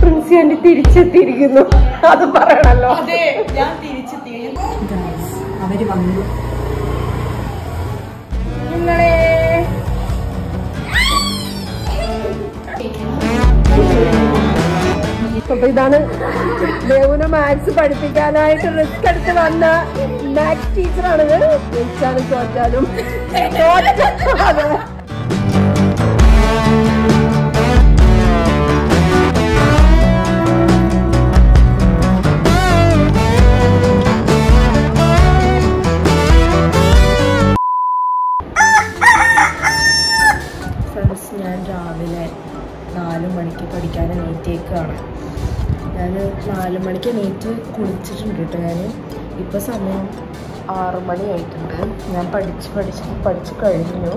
Princy anti തിരിച്ചെത്തിയിരിക്കുന്നു. അത് പറയണല്ലോ. അതെ, ഞാൻ തിരിച്ചെത്തി. അവര് വന്നു. നിങ്ങളെ അപ്പൊ ഇതാണ് ദേവുനെ മാത്സ് പഠിപ്പിക്കാനായിട്ട് റിസ്ക് എടുത്ത് വന്ന മാത്സ് ടീച്ചറാണിത്. ജയിച്ചാലും തോറ്റാലും അതെ. ഞാൻ രാവിലെ 4 മണിക്ക് പഠിക്കാൻ എണീറ്റേക്കാണ്. ഞാൻ 4 മണിക്ക് എണീറ്റ് കുളിച്ചിട്ടുണ്ട് കേട്ടോ. ഞാൻ ഇപ്പോൾ സമയം 6 മണിയായിട്ടുണ്ട്. ഞാൻ പഠിച്ച് കഴിഞ്ഞു.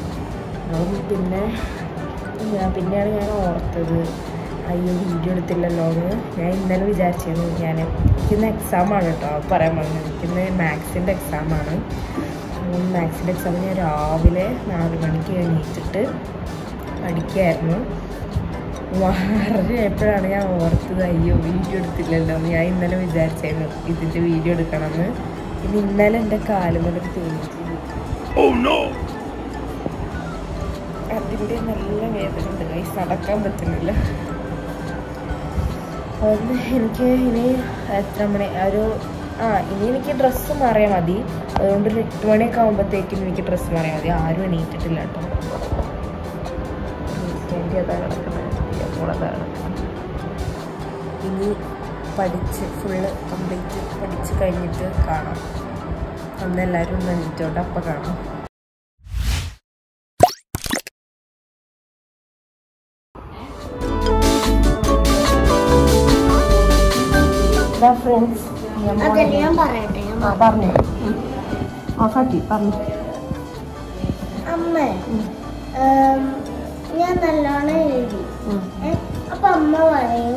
പിന്നെയാണ് ഞാൻ ഓർത്തത്, അയ്യോ വീഡിയോ എടുത്തില്ലല്ലോ എന്ന്. ഞാൻ ഇന്നലെ വിചാരിച്ചിരുന്നു. എനിക്കിന്ന് എക്സാമാണ് കേട്ടോ, പറയാൻ പറഞ്ഞത്. എനിക്കിന്ന് മാത്സിൻ്റെ എക്സാമാണ്. മാത്സിൻ്റെ എക്സാം ഞാൻ രാവിലെ 4 മണിക്ക് എണീറ്റിട്ട് പഠിക്കുകയായിരുന്നു. എപ്പോഴാണ് ഞാൻ ഓർത്തത്, അയ്യോ വീഡിയോ എടുത്തില്ലല്ലോ എന്ന്. ഞാൻ ഇന്നലെ വിചാരിച്ചായിരുന്നു ഇതിൻ്റെ വീഡിയോ എടുക്കണമെന്ന്. പിന്നെ ഇന്നലെ എൻ്റെ കാലുമലൊക്കെ തേഞ്ഞിട്ട് അതിൻ്റെ നല്ല വേദന ഉണ്ട്. കൈസ് നടക്കാൻ പറ്റുന്നില്ല. അതുകൊണ്ട് എനിക്ക് ഇനി എത്ര മണി ഇനി എനിക്ക് ഡ്രസ്സ് മാറിയാൽ മതി. അതുകൊണ്ട് 8 മണിയൊക്കെ ആകുമ്പോഴത്തേക്കും എനിക്ക് ഡ്രസ്സ് മാറിയാൽ മതി. ആരും എണീറ്റിട്ടില്ല കേട്ടോ. അതാണ് കിടക്കുന്നത്. ഇനി ഫുള്ള് കംപ്ലീറ്റ് പഠിച്ച് കഴിഞ്ഞിട്ട് കാണാം. അന്ന് എല്ലാവരും ഒന്ന് എണീറ്റോട്ടെ, അപ്പം കാണാം. ഫ്രണ്ട്സ് പറഞ്ഞു അമ്മ ഞാൻ നല്ലോണം എഴുതി. അപ്പൊ അമ്മ പറയും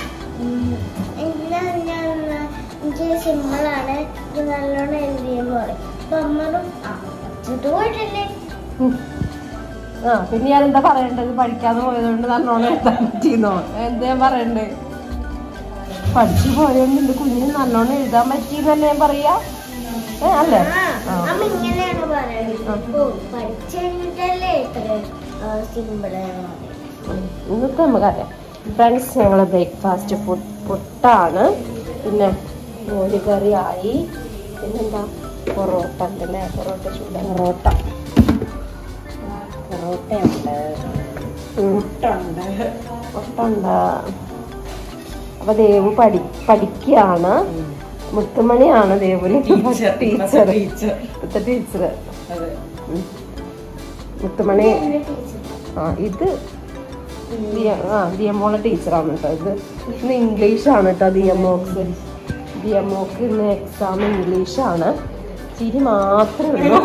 എനിക്ക് സിമ്പിളാണ്, ഇത് നല്ലോണം എഴുതിയെന്ന് പറയും. അപ്പൊ അമ്മനും പോയിട്ടില്ലേ. പിന്നെ ഞാൻ എന്താ പറയണ്ടത്? പഠിക്കാതെ പോയതുകൊണ്ട് നല്ലോണം എഴുതാൻ പറ്റിയെന്നോ? എന്താ ഞാൻ പറയണ്ടേ? പഠിച്ചു പോയതുകൊണ്ട് എന്റെ കുഞ്ഞിന് നല്ലോണം എഴുതാൻ പറ്റിയെന്നല്ലേ ഞാൻ പറയാ. അല്ലേ? അമ്മ ഇങ്ങനെയാണ് പറയുന്നത്, പഠിച്ചു കഴിഞ്ഞിട്ടല്ലേ ഇത്ര ഇന്നത്തെ നമുക്കറിയാം ഫ്രണ്ട്സ്. ഞങ്ങള് ബ്രേക്ക്ഫാസ്റ്റ് പുട്ടാണ്. പിന്നെ മോരുകറി ആയി. പിന്നെന്താ പൊറോട്ട ഉണ്ടല്ലേ? പൊറോട്ടയുണ്ട്, പുട്ടുണ്ട്. അപ്പൊ ദേവു പഠിക്കുകയാണ്. മുത്തുമണിയാണ് ദേവുന് ടീച്ചർ. മുത്തുമണി ഇത് ദിയമോളെ ടീച്ചറാണ് കേട്ടോ. ഇത് ഇന്ന് ഇംഗ്ലീഷാണ് കേട്ടോ. ദിയമോക്ക് ഇന്ന് എക്സാം ഇംഗ്ലീഷാണ്. ചിരി മാത്രമേ ഉള്ളൂ.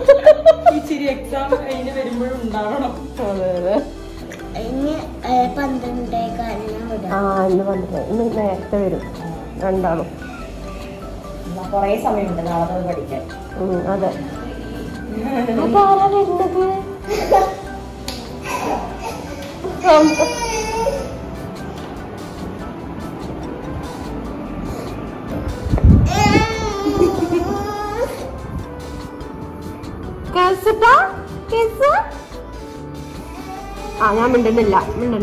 അതെ അതെ. ഇന്ന് 12 ഇന്ന് നേരത്തെ വരും രണ്ടാളും. കുറേ സമയമുണ്ട് നാളെ പഠിക്കാൻ. അതെ. അപ്പൊ ആരാ വരുന്നത്? ഞാൻ മിണ്ടുന്നില്ല.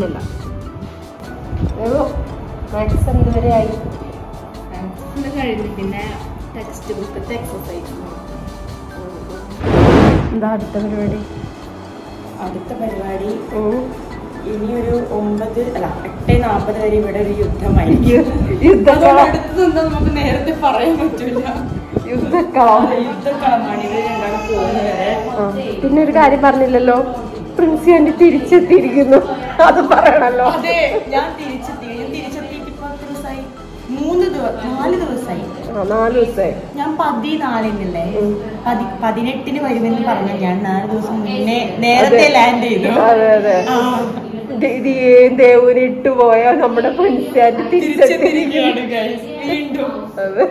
മാത്സ് എന്തുവരെ ആയി? കഴിഞ്ഞു. പിന്നെ ടെക്സ്റ്റ് ബുക്കത്തെ എക്സസൈസ്. എന്താ അടുത്ത പരിപാടി? ഇനിയൊരു 8:40 വരെ ഇവിടെ ഒരു യുദ്ധമായിരിക്കും. നമുക്ക് നേരത്തെ പറയാൻ പറ്റില്ല. യുദ്ധക്കളമാണ് ഇത് രണ്ടാണ് പോകുന്നവരെ. പിന്നെ ഒരു കാര്യം പറഞ്ഞില്ലല്ലോ, പ്രിൻസി ആന്റി തിരിച്ചെത്തിയിരിക്കുന്നു. അത് പറയണല്ലോ. അതെ, ഞാൻ തിരിച്ചെത്തിയിട്ട് 4 ദിവസമായി. 4 ദിവസമായി. ഞാൻ 14-ല്ലേ 18-ന് വരുമെന്ന് പറഞ്ഞു. ഞാൻ 4 ദിവസം മുന്നേ നേരത്തെ ലാൻഡ് ചെയ്തു. അതെ അതെ. ദേവുന് ഇട്ടുപോയ നമ്മുടെ പ്രിൻസി ആന്റി തിരിച്ചെത്തിയിരിക്കുകയാണ് വീണ്ടും. അതെ.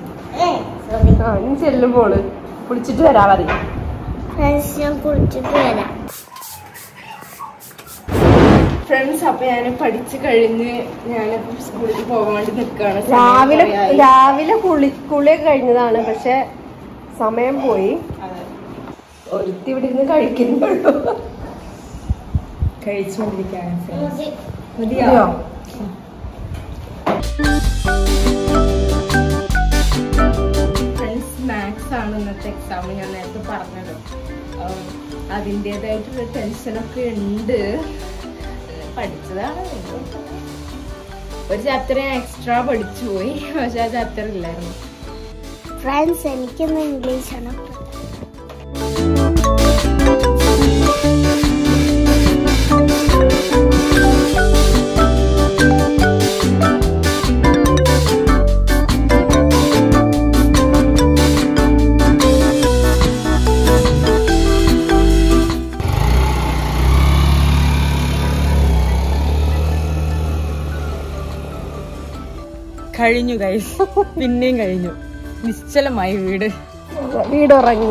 ചെല്ലുമ്പോള് കുളിച്ചിട്ട് വരാ പറയും. ഞാൻ കുളിച്ചിട്ട് വരാം. ഫ്രണ്ട്സ്, അപ്പൊ ഞാൻ പഠിച്ചു കഴിഞ്ഞ് ഞാനിപ്പോ സ്കൂളിൽ പോകാൻ വേണ്ടി നിൽക്കുകയാണ്. രാവിലെ കുളിയൊക്കെ കഴിഞ്ഞതാണ്, പക്ഷെ സമയം പോയി. ഒരുത്തി ഇവിടെ ഇരുന്ന് കഴിക്കുന്നുള്ളൂ. കഴിച്ചുകൊണ്ടിരിക്കുകയാണ്. മതിയോ? ഫ്രണ്ട്സ്, മാത്സ് ആണ് ഇന്നത്തെ എക്സാം. ഞാൻ നേരത്തെ പറഞ്ഞത് അതിൻ്റെതായിട്ടുള്ള ടെൻഷനൊക്കെ ഉണ്ട്. പഠിച്ചതാണ്. ഒരു ചാപ്റ്റർ ഞാൻ എക്സ്ട്രാ പഠിച്ചു പോയി, പക്ഷെ ആ ചാപ്റ്റർ ഇല്ലായിരുന്നു. ഫ്രണ്ട്സ്, എനിക്കൊന്ന് ഇംഗ്ലീഷാണ്. കഴിഞ്ഞു ഗൈസ്, പിന്നെയും കഴിഞ്ഞു. നിശ്ചലമായി വീടുറങ്ങി.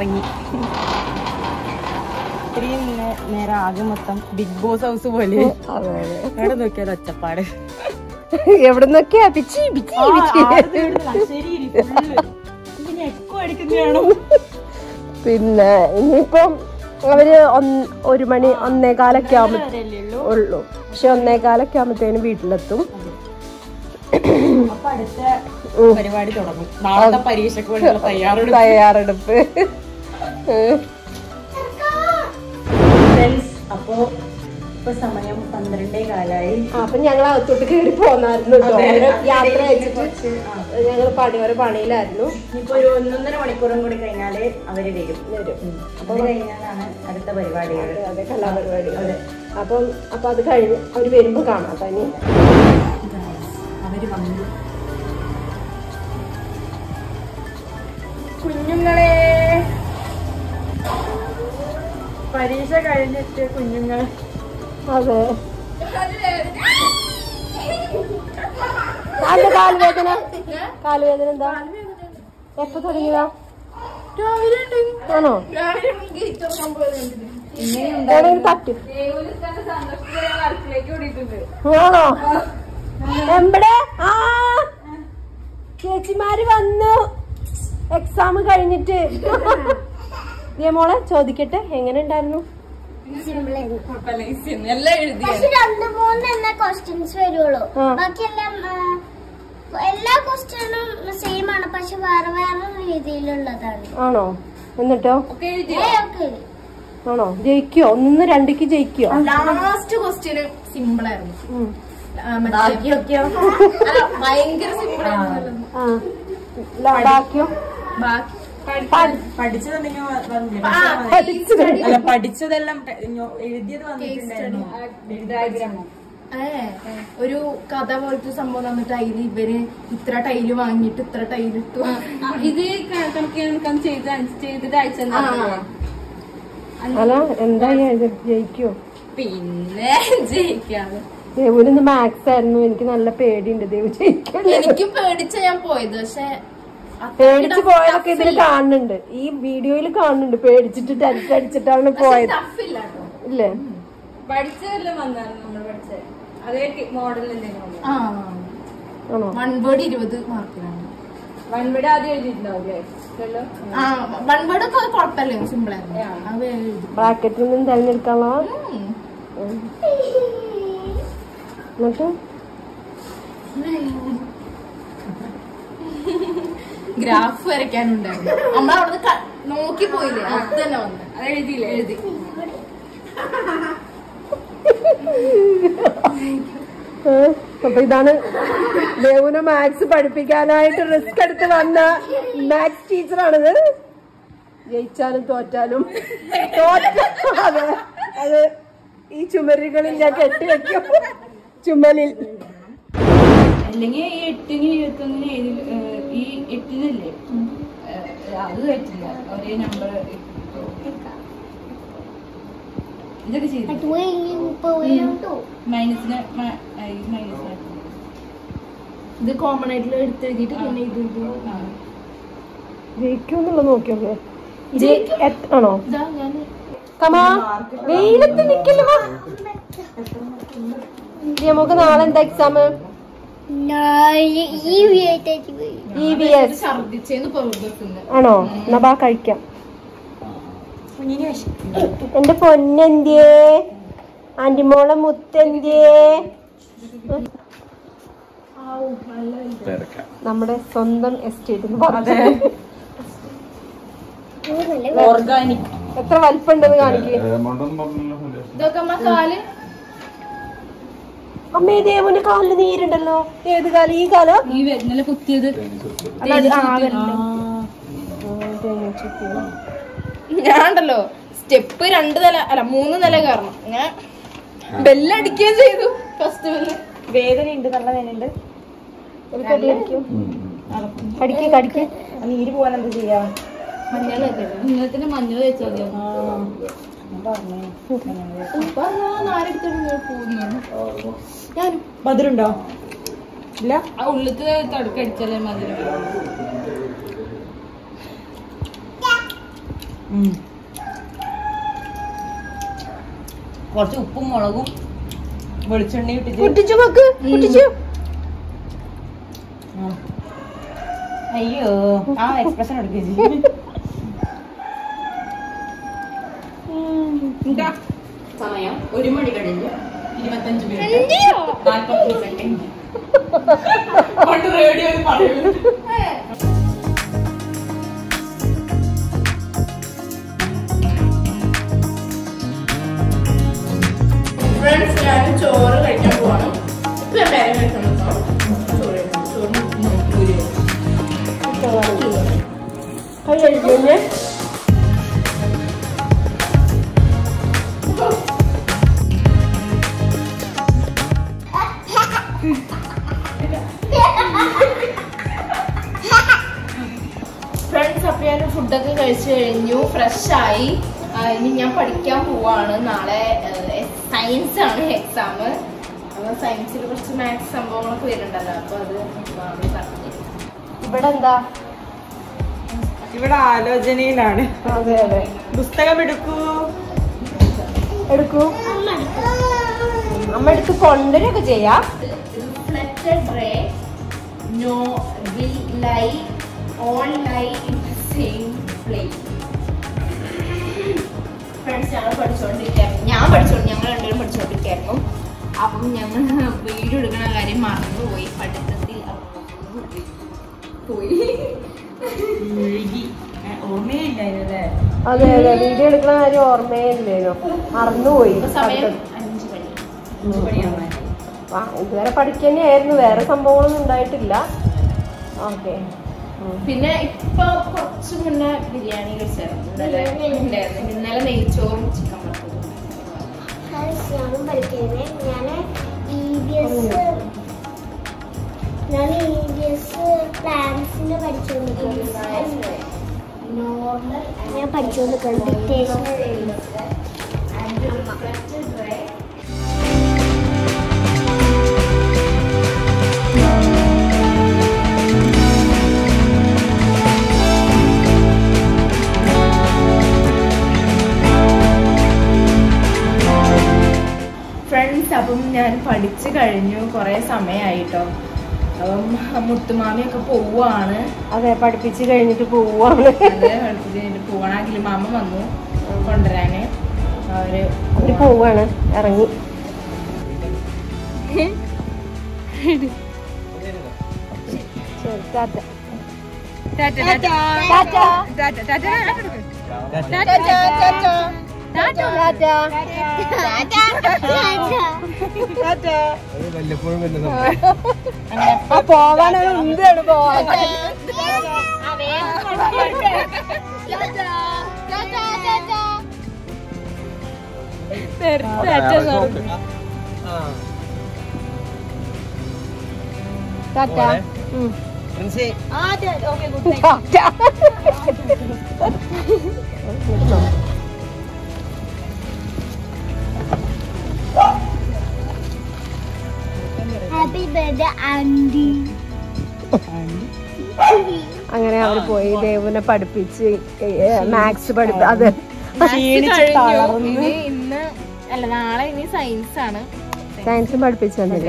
ഇത്രയും നേരം ആകെ മൊത്തം ബിഗ് ബോസ് ഹൗസ് പോലെ. എവിടെ നോക്കിയാലും ഒച്ചപ്പാട്. എവിടെ നോക്കിയാ പിച്ചി. പിന്നെ ഇനിയിപ്പം അവര് 1 മണി 1:15 ഉള്ളൂ. പക്ഷെ 1:15 ആകുമ്പത്തേനും വീട്ടിലെത്തും. അപ്പൊ അടുത്ത പരിപാടി തുടങ്ങും. നാളത്തെ പരീക്ഷയ്ക്ക് വേണ്ടിയുള്ള തയ്യാറെടുപ്പ്. അപ്പൊ ഇപ്പൊ സമയം 12:15. അപ്പൊ ഞങ്ങൾ അകത്തോട്ട് കയറി പോന്നായിരുന്നു. യാത്ര അയച്ചിട്ട് ഞങ്ങൾ ഓരോ പണിയിലായിരുന്നു. ഇപ്പൊ ഒരു 1.5 മണിക്കൂറും കൂടി കഴിഞ്ഞാല് അവര് വരും. അപ്പൊ കഴിഞ്ഞാലാണ് അടുത്ത പരിപാടികൾ. അതെ, കലാപരിപാടികൾ. അപ്പൊ അത് കഴിഞ്ഞ് അവര് വരുമ്പോ കാണാം. തനി അവര് വന്നു. കുഞ്ഞുങ്ങളെ, പരീക്ഷ കഴിഞ്ഞിട്ട് കുഞ്ഞുങ്ങൾ. അതെ, കാലുവേദന എന്താ? എപ്പോ തുടങ്ങിയതാ? ആണോ? തട്ടി ആണോ? എവിടെ? ആ, ചേച്ചിമാര് വന്നു എക്സാം കഴിഞ്ഞിട്ട്. മോളെ ചോദിക്കട്ടെ, എങ്ങനെ ഉണ്ടായിരുന്നു? പക്ഷെ 2-3 ക്വസ്റ്റ്യൻസ് വരുള്ളൂ. ബാക്കിയെല്ലാം എല്ലാ ക്വസ്റ്റ്യനും സെയിം ആണ്, പക്ഷെ വേറെ വേറെ രീതിയിലുള്ളതാണ്. ആണോ? എന്നിട്ടോ? ആണോ? ജയിക്കോ? 1-2 ജയിക്കോ? ലാസ്റ്റ് ക്വസ്റ്റ്യന് സിമ്പിൾ ആയിരുന്നു. ഭയങ്കര സിമ്പിൾ ആയിരുന്നു. ബാക്കിയോ? പഠിച്ചതെല്ലാം എഴുതിയത് വന്നിട്ടുണ്ടായിരുന്നു. ഒരു കഥ പോലത്തെ സംഭവം തന്നിട്ട് അതിൽ ഇവര് ഇത്ര ടൈല് വാങ്ങിയിട്ട് ഇത്ര ടൈല് ഇട്ടു. ഇത് ചെയ്തിട്ട് അയച്ചു. അല്ല, എന്താ ജയിക്കോ? പിന്നെ ജയിക്കാതെ. ദേവുവിന് മാത്സ് ആയിരുന്നു. എനിക്ക് നല്ല പേടിയുണ്ട് ദേവു ജയിക്കാൻ. എനിക്കും പേടിച്ച ഞാൻ പോയത്. പക്ഷെ പേടിച്ച് പോയതൊക്കെ ഇതിൽ കാണുന്നുണ്ട്, ഈ വീഡിയോയിൽ കാണുന്നുണ്ട്. പേടിച്ചിട്ട് ടെൻഷൻ അടിച്ചിട്ടാണ് പോയത്. ഇല്ലേ? പഠിച്ചതെല്ലാം വന്നായിരുന്നു. നമ്മൾ പഠിച്ചത് അതേ മോഡൽ എന്തെങ്കിലും. വൺ വേർഡ് 20 മാർക്കിനാണ്. വൺ വേർഡ് ആദ്യം എഴുതിയിട്ടുണ്ടാവില്ലേ? വൺ വേർഡ് ഒക്കെ കുഴപ്പമില്ല, സിമ്പിൾ ആയിരുന്നു. ബ്രാക്കറ്റിൽ നിന്നും തെരഞ്ഞെടുക്കാനുള്ള. എന്നിട്ട് ഗ്രാഫ് വരയ്ക്കാനുണ്ടായിരുന്നു. നമ്മളവിടുന്ന് നോക്കി പോയില്ലേ, അത് തന്നെ വന്ന് അത് എഴുതിയില്ലേ? എഴുതി. അപ്പൊ ഇതാണ് ദേവുനെ മാത്സ് പഠിപ്പിക്കാനായിട്ട് റിസ്ക് എടുത്ത് വന്ന മാത്സ് ടീച്ചറാണിത്. ജയിച്ചാലും തോറ്റാലും അതെ, അത് ഈ ചുമരുകളിൽ ഞാൻ കെട്ടിവെക്കും. ചുമലിൽ അല്ലെങ്കിൽ ഈ 8-ന് 21-ന് ഈ 8-നല്ലേ അത് പറ്റില്ല. ഒരേ നമ്പർ ഇതൊക്കെ ചെയ്തു. മൈനസിന് ഇത് കോമൺ ആയിട്ടുള്ള എടുത്തെഴുതിട്ട് പിന്നെ ഇത് ജയിക്കുമെന്നുള്ള നോക്കിയോക്കെ. ആണോ? കമാ വെയിലത്ത് നിക്കല്ലോ. നമുക്ക് നാളെ എന്താ എക്സാം? ആണോ? എന്നാ ബാ കഴിക്കാം. എന്റെ പൊന്നെന്തിയേ, ആന്റിമോളെ മുത്തെന്തിയേ. നമ്മുടെ സ്വന്തം എസ്റ്റേറ്റ് ഓർഗാനിക്. എത്ര വലിപ്പുണ്ടെന്ന് കാണിക്കേ. അമ്മേ ദേവന്റെ കാലില് നീരുണ്ടല്ലോ. ഏത് കാലം? ഈ കാലം ഈ വരുന്നല്ലേ കുത്തിയത്. ഞാനുണ്ടല്ലോ സ്റ്റെപ്പ് 2 നില അല്ല 3 നില കയറണം. ഞാൻ ബെല്ലടിക്കുകയും ചെയ്തു. ഫസ്റ്റ് വേദനയുണ്ട്, നല്ല വേദനയുണ്ട്. കടിക്ക് നീര് പോകാൻ എന്താ ചെയ്യാ? മഞ്ഞൾ മഞ്ഞൾ തേച്ചാൽ മധുരുണ്ടോ? ഇല്ല, ആ ഉള്ളിട്ട് തടുക്കടിച്ചാലേ മധുരം. കുറച്ച് ഉപ്പും മുളകും വെളിച്ചെണ്ണയും ഇട്ടിട്ട്. അയ്യോ, ആ എക്സ്പ്രഷൻ എടുക്കുക. സമയം 1 മണി കഴിഞ്ഞ് 25 മിനിറ്റ് 40 സെക്കൻഡ്. റേഡിയോ പറയുന്നു. ഫ്രണ്ട്സ്, ഞാൻ ചോറ് കഴിക്കാൻ പോവാണ്. ഇപ്പൊ ഞാൻ വേറെ കഴിക്കണം. ഫ്രണ്ട്സ്, അപ്പൊ ഞാൻ ഫുഡൊക്കെ കഴിച്ചു കഴിഞ്ഞു, ഫ്രഷായി. ഇനി ഞാൻ പഠിക്കാൻ പോവാണ്. നാളെ സയൻസ് ആണ് എക്സാം. അപ്പൊ സയൻസിൽ കുറച്ച് മാത്സ് സംഭവങ്ങളൊക്കെ വരുന്നുണ്ടല്ലോ. അപ്പൊ അത് പറഞ്ഞു. ഇവിടെ എന്താ? ഇവിടെ ആലോചനയിലാണ്. അതെ അതെ, പുസ്തകം എടുക്കൂ. അമ്മ എടുത്ത് കൊണ്ടുവരൊക്കെ ചെയ്യാം. Reflected ray no will lie all lie in the same place. Friends, ഞങ്ങൾ പഠിച്ചുകൊണ്ടിരിക്കുകയായിരുന്നു. ഞങ്ങൾ രണ്ടുപേരും പഠിച്ചുകൊണ്ടിരിക്കുകയായിരുന്നു. അപ്പം ഞങ്ങൾ വീഡിയോ എടുക്കുന്ന കാര്യം മറന്നുപോയി. പഠിത്തത്തിൽ പോയി ഓർമ്മയില്ലായിരുന്നല്ലേ? അതെ അതെ, വീഡിയോ എടുക്കുന്ന കാര്യം ഓർമ്മയേ ഇല്ലേനോ, മറന്നുപോയി. സമയം 5 മണി. ഇതുവരെ പഠിക്കാനായിരുന്നു, വേറെ സംഭവങ്ങളൊന്നും ഉണ്ടായിട്ടില്ല. ഓക്കെ. പിന്നെ ഇപ്പൊ കുറച്ച് മുന്നേ ബിരിയാണി കഴിച്ചായിരുന്നു. ഇന്നലെ നെയ്ച്ചോറും ചിക്കൻ വറുത്തതും. ഞാൻ പഠിച്ചുകൊണ്ടിരിക്കുന്നു. ഫ്രണ്ട്സ്, അപ്പം ഞാൻ പഠിച്ചു കഴിഞ്ഞു. കുറെ സമയമായിട്ടോ. അപ്പം മുത്തുമാമിയൊക്കെ പോവാണ്. അതെ, പഠിപ്പിച്ച് കഴിഞ്ഞിട്ട് പോവാണ്. അതെ, പഠിപ്പിച്ച് കഴിഞ്ഞിട്ട് പോവാണെങ്കിൽ മാമ വന്നു കൊണ്ടുവരാന്. അവര് പോവാണ്, ഇറങ്ങി. പോവാനാണ് എന്താണ് പോവാൻ. Happy birthday Andy. അങ്ങനെ അവര് പോയി ദേവുനെ പഠിപ്പിച്ച് മാത്സ് അത് ഇന്ന് അല്ല നാളെ ഇനി സയൻസ് ആണ്. സയൻസും പഠിപ്പിച്ചു തന്നില്ലേ?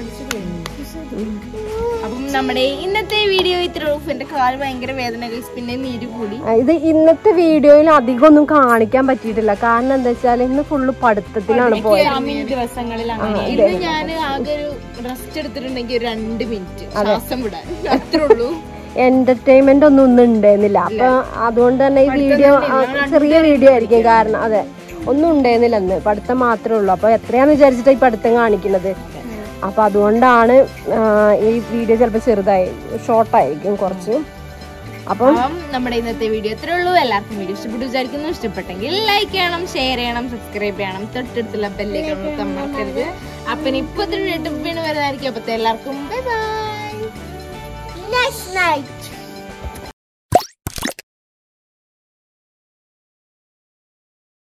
അപ്പം നമ്മുടെ ഇന്നത്തെ വീഡിയോ ഇത്ര. എന്റെ കാല് ഭയങ്കര വേദന, പിന്നെ നീര് കൂടി. ഇത് ഇന്നത്തെ വീഡിയോയിൽ അധികം ഒന്നും കാണിക്കാൻ പറ്റിയിട്ടില്ല. കാരണം എന്താ വെച്ചാൽ ഇന്ന് ഫുള്ള് പഠിത്തത്തിലാണ് പോയത്. ദിവസങ്ങളിലാണ്. ഇന്ന് ഞാൻ ആകെ ഒരു റെസ്റ്റ് എടുത്തിട്ടുണ്ടെങ്കിൽ ഒരു 2 മിനിറ്റ് ശ്വാസം വിടാൻ, അത്രേ ഉള്ളൂ. എന്റർടൈൻമെന്റ് ഒന്നും ഉണ്ടായിരുന്നില്ല. അപ്പൊ അതുകൊണ്ട് തന്നെ ഈ വീഡിയോ ചെറിയ വീഡിയോ ആയിരിക്കും. കാരണം അതെ ഒന്നും ഉണ്ടായിരുന്നില്ല അന്ന്, പഠിത്തം മാത്രമേ ഉള്ളൂ. അപ്പൊ എത്രയാന്ന് വിചാരിച്ചിട്ടാ ഈ പഠിത്തം കാണിക്കുന്നത്. അപ്പൊ അതുകൊണ്ടാണ് ഈ വീഡിയോ ചിലപ്പോൾ ചെറുതായി ഷോർട്ടായിരിക്കും കുറച്ച്. അപ്പം നമ്മുടെ ഇന്നത്തെ വീഡിയോ ഇത്രേ ഉള്ളൂ. എല്ലാവർക്കും വീഡിയോ ഇഷ്ടപ്പെട്ടു വിചാരിക്കുന്നു. ഇഷ്ടപ്പെട്ടെങ്കിൽ ലൈക്ക് ചെയ്യണം, ഷെയർ ചെയ്യണം, സബ്സ്ക്രൈബ് ചെയ്യണം, തൊട്ടടുത്തുള്ള ബെല്ലേക്ക് മറക്കരുത്. അപ്പം ഇപ്പൊ വരുന്നതായിരിക്കും. അപ്പത്തെ എല്ലാവർക്കും ബൈ ബൈ. Night.